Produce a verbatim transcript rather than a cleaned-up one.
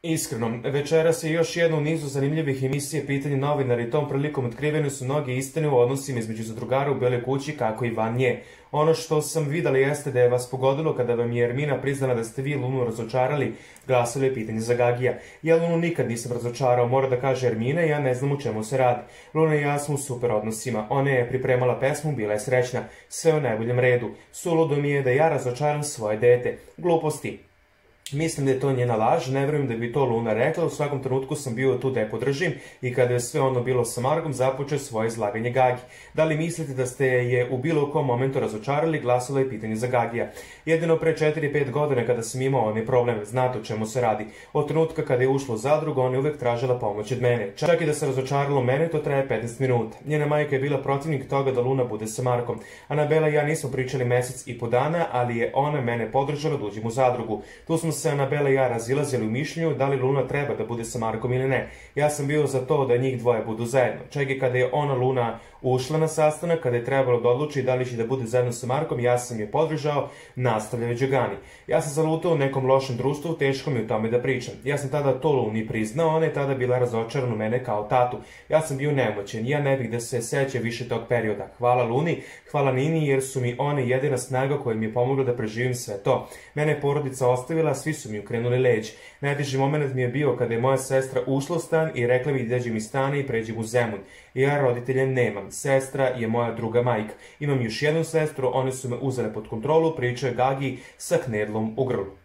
Iskreno, večeras je još jedna u nizu zanimljivih emisije Pitanje novinara i tom prilikom otkrivene su mnoge istine u odnosima između zadrugara u Beloj kući kako i van nje. Ono što sam videla jeste da je vas pogodilo kada vam je Ermina priznala da ste vi Lunu razočarali, glasilo je pitanje za Gagija. Ja Lunu nikad nisam razočarao, mora da kaže Ermina, ja ne znam u čemu se radi. Luna i ja smo u super odnosima, ona je pripremala pesmu, bila je srećna, sve u najboljem redu. Suludo mi je da ja razočaram svoje dete. Gluposti. Mislim da je to njena laž, ne verujem da bi to Luna rekla, u svakom trenutku sam bio tu da je podržim i kada je sve ono bilo sa Margom, započeo svoje izlaganje Gagi. Da li mislite da ste je u bilo kom momentu razočarali, glasilo je pitanje za Gagija. Jedino pre četiri pet godina kada sam imao onaj problem, znate o čemu se radi. Od trenutka kada je ušlo u zadrugu, ona je uvek tražila pomoć od mene. Čak i da se razočaralo mene, to traje petnaest minuta. Njena majka je bila protivnik toga da Luna bude sa Markom. Anabela i ja nismo pričali mesec i po dana, ali je ona mene podržala da uđem u zadrugu. Tu smo se Anabela i ja razilazili u mišljenju da li Luna treba da bude sa Markom ili ne. Ja sam bio za to da njih dvoje budu zajedno. Čak i kada je ona Luna ušla na sastanak, kada je trebalo da odluči da li će da bude zajedno sa Markom, ja sam je podržao, nastavljaju Đugani. Ja sam zalutao u nekom lošem društvu, teško mi u tome da pričam. Ja sam tada to Luni priznao, ona je tada bila razočarana u mene kao tatu. Ja sam bio nemoćen, ja ne bih da se seća više tog perioda. Hvala Luni, hvala Nini, jer su mi one jedina snaga koja mi je pomogla da preživim sve to. Mene je porodica ostavila, svi su mi ukrenuli leđ. Najteži moment mi je bio kada je moja sestra ušla u stan i rekla mi da izađem iz stana i pređem u Zemun. Ja roditelje nemam, sestra je moja druga majka. Imam još jednu sestru, one su me uzele pod kontrolu, pričao je Gagi sa knedlom u grlu.